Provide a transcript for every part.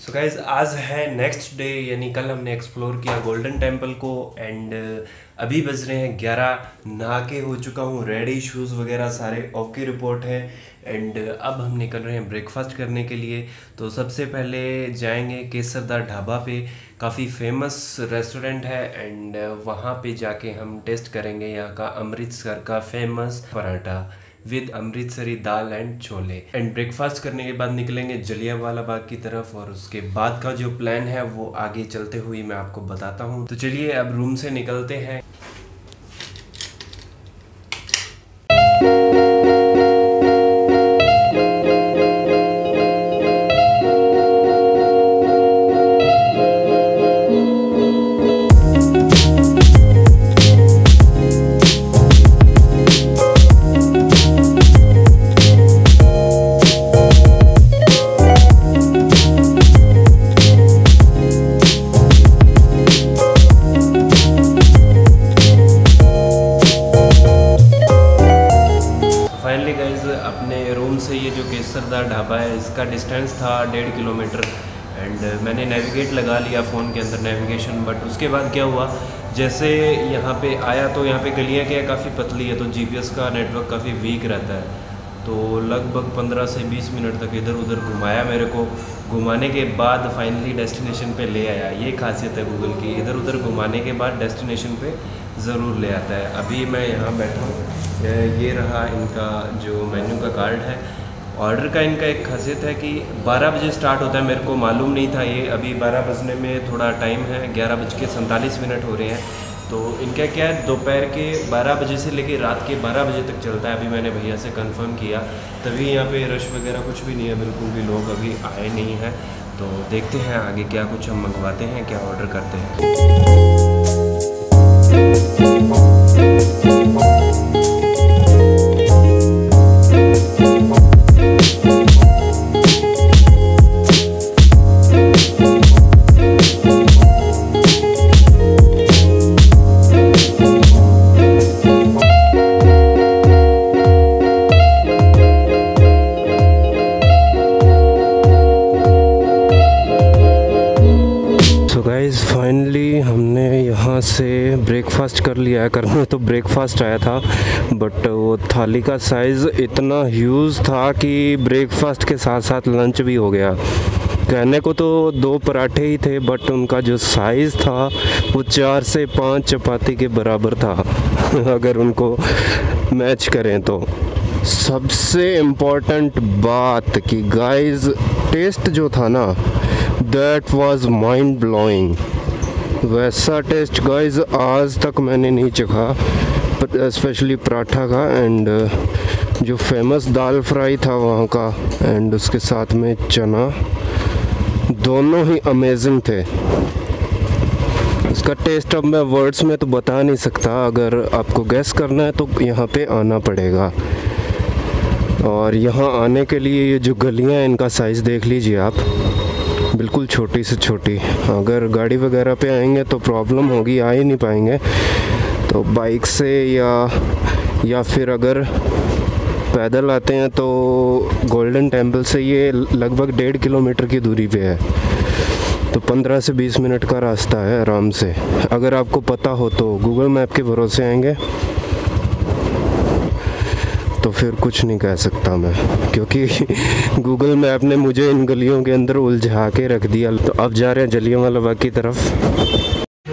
So guys आज है next day, यानी कल हमने एक्सप्लोर किया गोल्डन टेम्पल को एंड अभी बज रहे हैं 11। नहा के हो चुका हूँ रेडी, शूज़ वगैरह सारे ओके रिपोर्ट है एंड अब हम निकल रहे हैं ब्रेकफास्ट करने के लिए। तो सबसे पहले जाएंगे केसरदार ढाबा पे, काफ़ी फेमस रेस्टोरेंट है एंड वहाँ पे जाके हम टेस्ट करेंगे यहाँ का अमृतसर का famous paratha with Amritsari dal and chole. And breakfast करने के बाद निकलेंगे जलियांवाला बाग की तरफ और उसके बाद का जो प्लान है वो आगे चलते हुए मैं आपको बताता हूँ। तो चलिए अब रूम से निकलते हैं। अपने रूम से ये जो केसरदार ढाबा है इसका डिस्टेंस था 1.5 किलोमीटर एंड मैंने नेविगेट लगा लिया फ़ोन के अंदर नेविगेशन। बट उसके बाद क्या हुआ, जैसे यहाँ पे आया तो यहाँ पे गलियाँ क्या काफ़ी पतली है तो जीपीएस का नेटवर्क काफ़ी वीक रहता है। तो लगभग 15 से 20 मिनट तक इधर उधर घुमाया, मेरे को घुमाने के बाद फाइनली डेस्टिनेशन पे ले आया। ये खासियत है गूगल की, इधर उधर घुमाने के बाद डेस्टिनेशन पे ज़रूर ले आता है। अभी मैं यहाँ बैठा हूँ, ये रहा इनका जो मेन्यू का कार्ड है। ऑर्डर का इनका एक खासियत है कि 12 बजे स्टार्ट होता है, मेरे को मालूम नहीं था ये। अभी 12 बजने में थोड़ा टाइम है, 11:47 हो रहे हैं। तो इनका क्या है, दोपहर के 12 बजे से लेकर रात के 12 बजे तक चलता है। अभी मैंने भैया से कंफर्म किया, तभी यहाँ पे रश वगैरह कुछ भी नहीं है, बिल्कुल भी लोग अभी आए नहीं हैं। तो देखते हैं आगे क्या कुछ हम मंगवाते हैं, क्या ऑर्डर करते हैं। फाइनली हमने यहाँ से ब्रेकफास्ट कर लिया है। करना तो ब्रेकफास्ट आया था बट वो थाली का साइज़ इतना ह्यूज था कि ब्रेकफास्ट के साथ साथ लंच भी हो गया। कहने को तो 2 पराठे ही थे बट उनका जो साइज़ था वो 4 से 5 चपाती के बराबर था अगर उनको मैच करें तो। सबसे इम्पोर्टेंट बात कि गाइस टेस्ट जो था ना, दैट वाज माइंड ब्लोइंग। वैसा टेस्ट गाइस आज तक मैंने नहीं चखा, स्पेशली पराठा का एंड जो फेमस दाल फ्राई था वहाँ का एंड उसके साथ में चना, दोनों ही अमेजिंग थे। इसका टेस्ट अब मैं वर्ड्स में तो बता नहीं सकता, अगर आपको गैस करना है तो यहाँ पे आना पड़ेगा। और यहाँ आने के लिए ये जो गलियाँ हैं इनका साइज़ देख लीजिए आप, बिल्कुल छोटी से छोटी। अगर गाड़ी वगैरह पे आएंगे तो प्रॉब्लम होगी, आ ही नहीं पाएंगे। तो बाइक से या फिर अगर पैदल आते हैं तो गोल्डन टेम्पल से ये लगभग 1.5 किलोमीटर की दूरी पे है। तो 15 से 20 मिनट का रास्ता है आराम से। अगर आपको पता हो तो गूगल मैप के भरोसे आएंगे तो फिर कुछ नहीं कह सकता मैं, क्योंकि गूगल मैप ने मुझे इन गलियों के अंदर उलझा के रख दिया। तो अब जा रहे हैं जलियांवाला बाग की तरफ।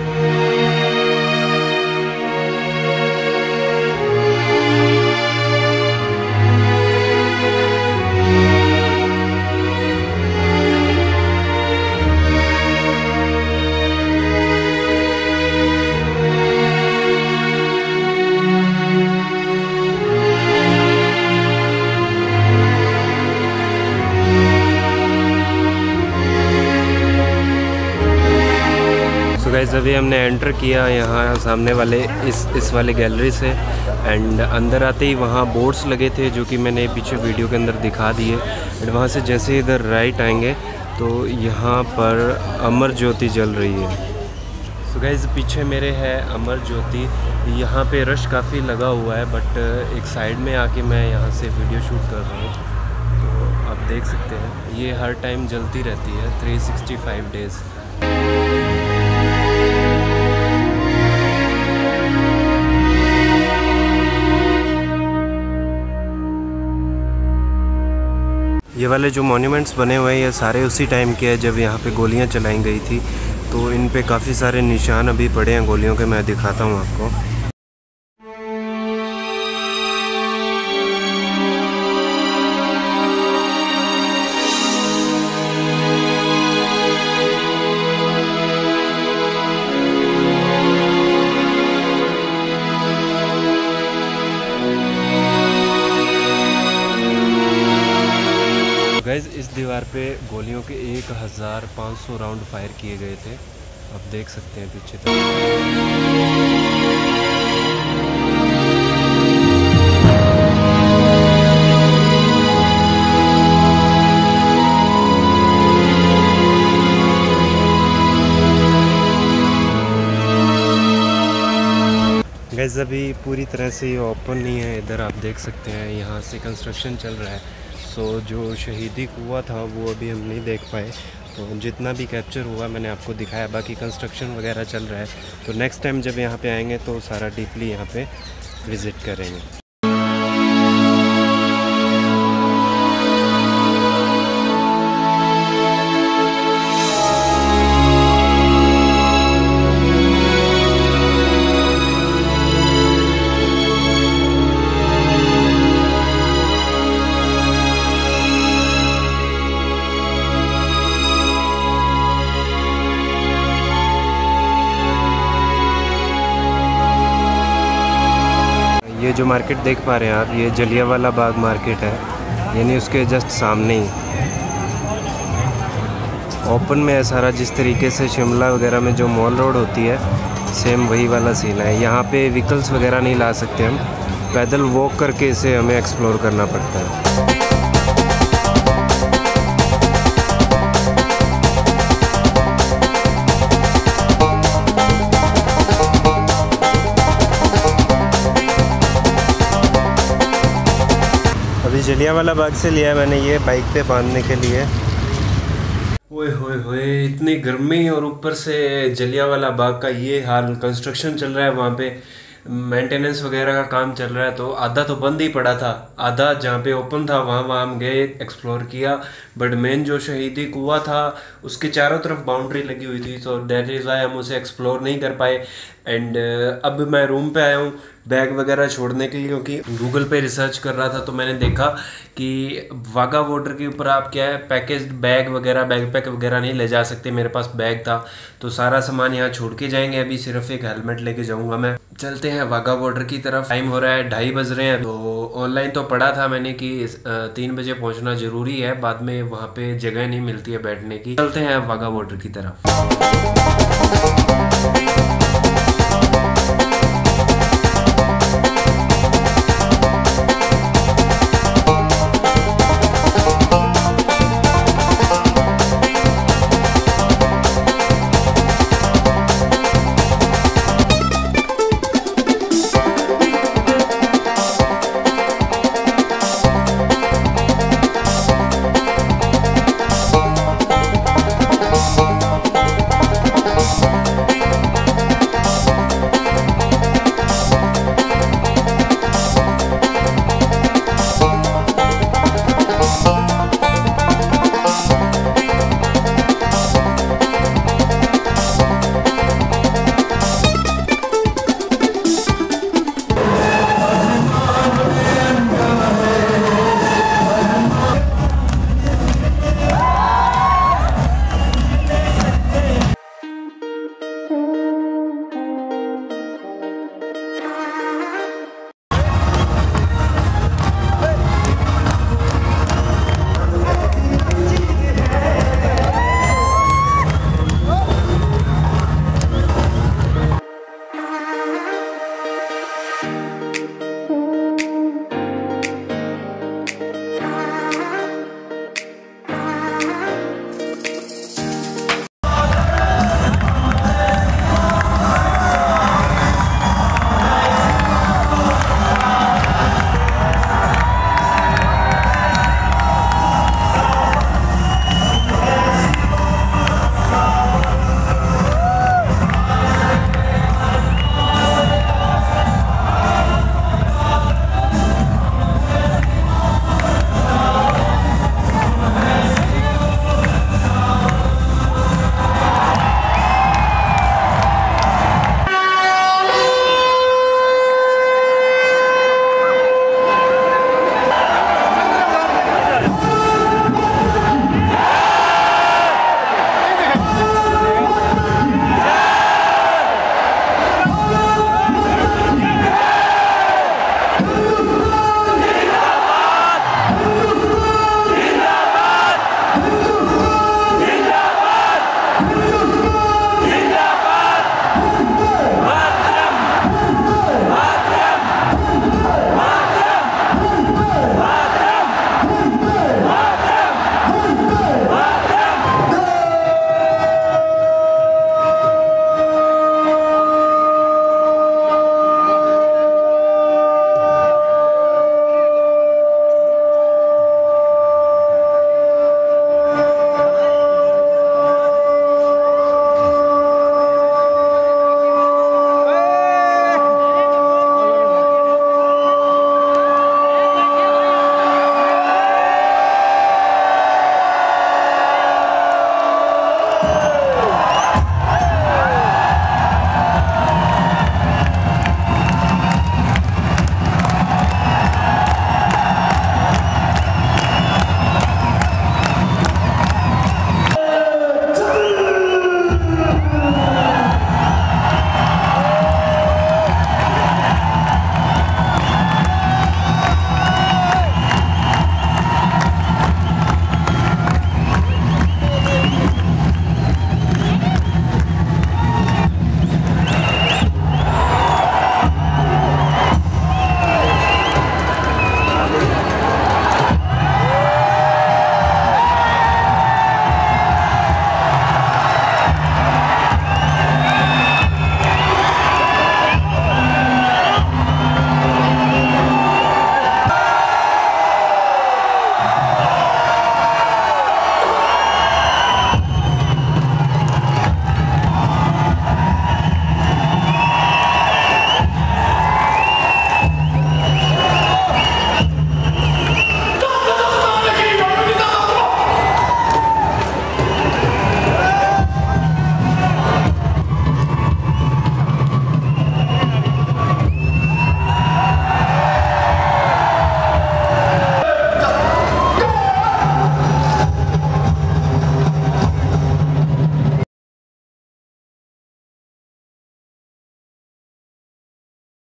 गाइस अभी हमने एंटर किया यहाँ सामने वाले इस वाले गैलरी से एंड अंदर आते ही वहाँ बोर्ड्स लगे थे जो कि मैंने पीछे वीडियो के अंदर दिखा दिए। एंड वहाँ से जैसे इधर राइट आएंगे तो यहाँ पर अमर ज्योति जल रही है। सो गाइस पीछे मेरे है अमर ज्योति, यहाँ पे रश काफ़ी लगा हुआ है बट एक साइड में आके मैं यहाँ से वीडियो शूट कर रहा हूँ। तो देख सकते हैं ये हर टाइम जलती रहती है 365 डेज़। ये वाले जो मॉन्यूमेंट्स बने हुए हैं ये सारे उसी टाइम के हैं जब यहाँ पे गोलियाँ चलाई गई थी, तो इन पे काफ़ी सारे निशान अभी पड़े हैं गोलियों के, मैं दिखाता हूँ आपको। गाइस इस दीवार पे गोलियों के 1500 राउंड फायर किए गए थे, आप देख सकते हैं पीछे तक। गाइस अभी पूरी तरह से ये ओपन नहीं है, इधर आप देख सकते हैं यहाँ से कंस्ट्रक्शन चल रहा है। सो जो शहीदी कुआं था वो अभी हम नहीं देख पाए, तो जितना भी कैप्चर हुआ मैंने आपको दिखाया, बाकी कंस्ट्रक्शन वगैरह चल रहा है। तो नेक्स्ट टाइम जब यहाँ पे आएंगे तो सारा डीपली यहाँ पे विज़िट करेंगे। ये जो मार्केट देख पा रहे हैं आप, ये जलियांवाला बाग मार्केट है, यानी उसके जस्ट सामने ही ओपन में है सारा। जिस तरीके से शिमला वगैरह में जो मॉल रोड होती है, सेम वही वाला सीन है। यहाँ पे व्हीकल्स वगैरह नहीं ला सकते हम, पैदल वॉक करके इसे हमें एक्सप्लोर करना पड़ता है। अभी जलियांवाला बाग से लिया मैंने ये बाइक पे बांधने के लिए। ओए होए होए, इतनी गर्मी और ऊपर से जलियांवाला बाग का ये हाल। कंस्ट्रक्शन चल रहा है वहाँ पे, मेंटेनेंस वगैरह का काम चल रहा है, तो आधा तो बंद ही पड़ा था, आधा जहाँ पे ओपन था वहाँ हम गए, एक्सप्लोर किया। बट मेन जो शहीदी कुआं था उसके चारों तरफ बाउंड्री लगी हुई थी, तो दैट इज़ वाई हम उसे एक्सप्लोर नहीं कर पाए। एंड अब मैं रूम पे आया हूँ बैग वगैरह छोड़ने के लिए, क्योंकि गूगल पे रिसर्च कर रहा था तो मैंने देखा कि वाघा बॉर्डर के ऊपर आप क्या है पैकेज्ड बैग वगैरह, बैकपैक वगैरह नहीं ले जा सकते। मेरे पास बैग था तो सारा सामान यहाँ छोड़ के जाएंगे। अभी सिर्फ एक हेलमेट लेके जाऊँगा मैं। चलते हैं वाघा बॉर्डर की तरफ। टाइम हो रहा है 2:30 बज रहे हैं। तो ऑनलाइन तो पढ़ा था मैंने कि 3 बजे पहुँचना ज़रूरी है, बाद में वहाँ पे जगह नहीं मिलती है बैठने की। चलते हैं वाघा बॉर्डर की तरफ।